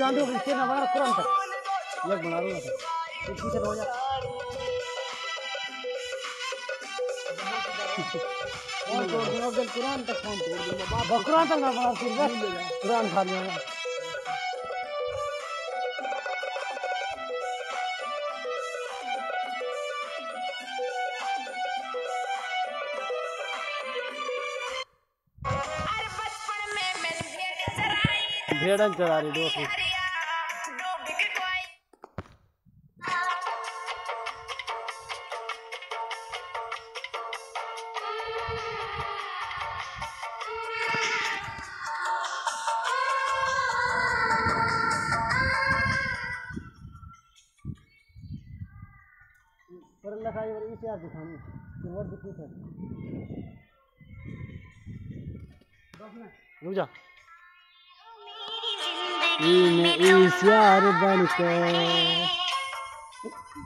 जानते हो इसके ना बना कुरान तक ये बना दूंगा तो पीछे हो जा कौन तोड़ दूंगा जब कुरान तक कौन तोड़ दूंगा कुरान तक ना बना फिर कुरान खा लिया भेड़न चरा रही दोस्त पर लखाई और इसे आप दिखानी वो दिखी सर रुक जा इस यार बनकर